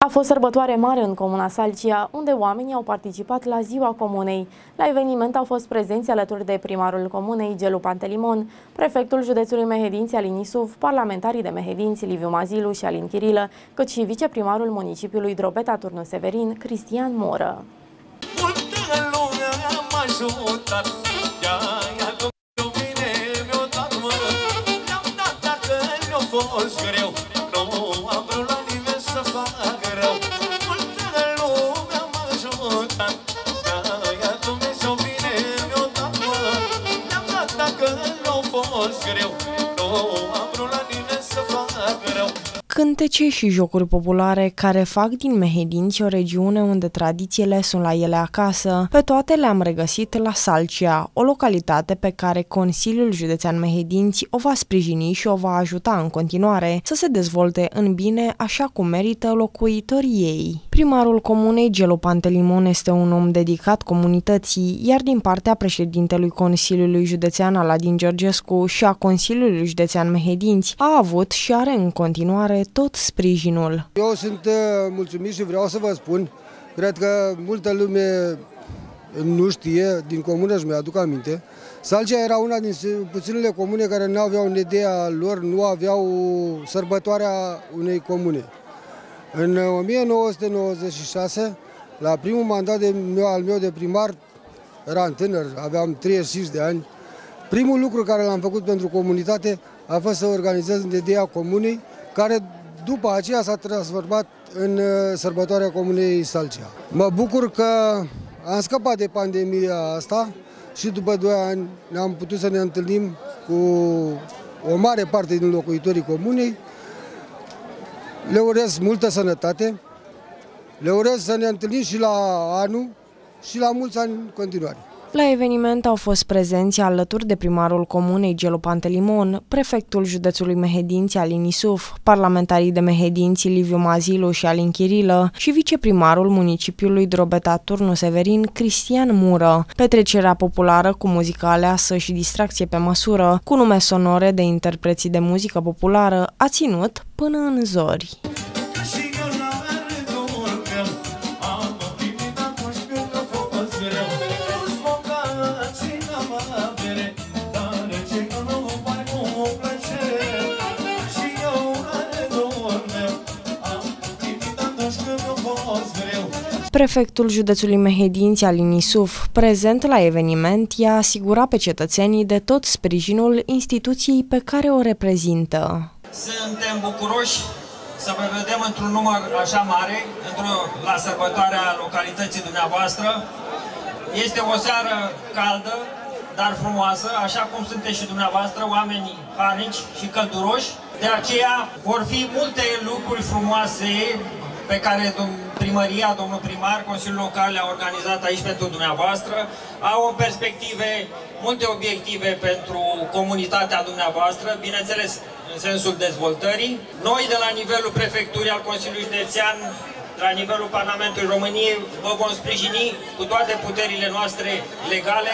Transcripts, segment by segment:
A fost sărbătoare mare în comuna Salcia, unde oamenii au participat la ziua comunei. La eveniment au fost prezenți alături de primarul comunei, Gelu Pantelimon, prefectul județului Mehedinți, Alin Isuf, parlamentarii de Mehedinți, Liviu Mazilu și Alin Chirilă, cât și viceprimarul municipiului Drobeta Turnu Severin, Cristian Moră. Cântece și jocuri populare care fac din Mehedinți o regiune unde tradițiile sunt la ele acasă, pe toate le-am regăsit la Salcia, o localitate pe care Consiliul Județean Mehedinți o va sprijini și o va ajuta în continuare să se dezvolte în bine așa cum merită locuitorii ei. Primarul comunei, Gelu Pantelimon, este un om dedicat comunității, iar din partea președintelui Consiliului Județean Aladin Georgescu și a Consiliului Județean Mehedinți a avut și are în continuare tot sprijinul. Eu sunt mulțumit și vreau să vă spun, cred că multă lume nu știe, din comună și mi-aduc aminte, Salcia era una din puținele comune care nu aveau în ideea lor, nu aveau sărbătoarea unei comune. În 1996, la primul mandat al meu de primar, eram tânăr, aveam 35 de ani, primul lucru care l-am făcut pentru comunitate a fost să organizez în ideea comunei, care după aceea s-a transformat în sărbătoarea comunei Salcia. Mă bucur că am scăpat de pandemia asta și după 2 ani ne-am putut să ne întâlnim cu o mare parte din locuitorii comunei. Le urez multă sănătate, le urez să ne întâlnim și la anul și la mulți ani în continuare. La eveniment au fost prezenți alături de primarul comunei, Gelu Pantelimon, prefectul județului Mehedinți, Alin Isuf, parlamentarii de Mehedinți, Liviu Mazilu și Alin Chirilă și viceprimarul municipiului Drobeta Turnu Severin, Cristian Moră. Petrecerea populară cu muzică aleasă și distracție pe măsură, cu nume sonore de interpreții de muzică populară, a ținut până în zori. Prefectul județului Mehedinți, Alin Isuf, prezent la eveniment, i-a asigurat pe cetățenii de tot sprijinul instituției pe care o reprezintă. Suntem bucuroși să vă vedem într-un număr așa mare, la sărbătoarea localității dumneavoastră. Este o seară caldă, dar frumoasă, așa cum sunteți și dumneavoastră, oameni harnici și călduroși. De aceea vor fi multe lucruri frumoase pe care primăria, domnul primar, Consiliul Local le-a organizat aici pentru dumneavoastră. Au o perspective, multe obiective pentru comunitatea dumneavoastră, bineînțeles în sensul dezvoltării. Noi de la nivelul prefecturii al Consiliului Județean, la nivelul Parlamentului României, vă vom sprijini cu toate puterile noastre legale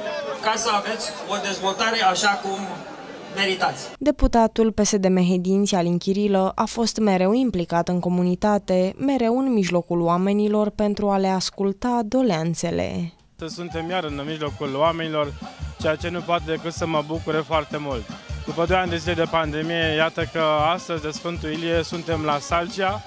ca să aveți o dezvoltare așa cum meritați. Deputatul PSD Mehedinți, Alin Chirilă, a fost mereu implicat în comunitate, mereu în mijlocul oamenilor pentru a le asculta doleanțele. Suntem iar în mijlocul oamenilor, ceea ce nu poate decât să mă bucure foarte mult. După 2 ani de zile de pandemie, iată că astăzi de Sfântul Ilie suntem la Salcia,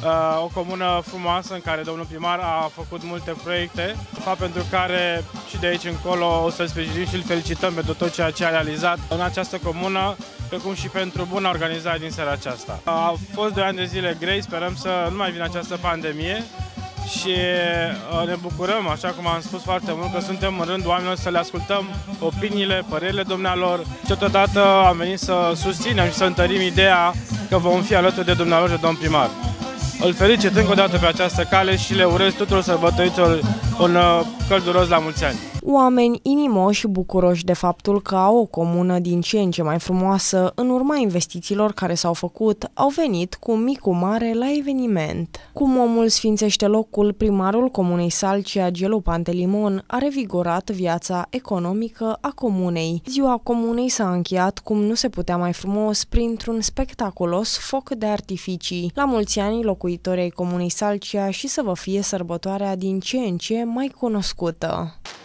o comună frumoasă în care domnul primar a făcut multe proiecte, fapt pentru care și de aici încolo o să-l sprijinim și îl felicităm pentru tot ceea ce a realizat în această comună, precum și pentru buna organizare din seara aceasta. A fost 2 ani de zile grei, sperăm să nu mai vină această pandemie și ne bucurăm, așa cum am spus foarte mult, că suntem în rândul oamenilor să le ascultăm opiniile, părerile dumnealor și totodată am venit să susținem și să întărim ideea că vom fi alături de dumnealor și domn primar. Îl felicit încă o dată pe această cale și le urez tuturor sărbătoriților un călduros la mulți ani. Oameni inimoși și bucuroși de faptul că au o comună din ce în ce mai frumoasă, în urma investițiilor care s-au făcut, au venit cu mic cu mare la eveniment. Cum omul sfințește locul, primarul comunei Salcea, Gelu Pantelimon, a revigorat viața economică a comunei. Ziua comunei s-a încheiat cum nu se putea mai frumos, printr-un spectaculos foc de artificii. La mulți ani locuitorii ai comunei Salcea și să vă fie sărbătoarea din ce în ce mai cunoscută.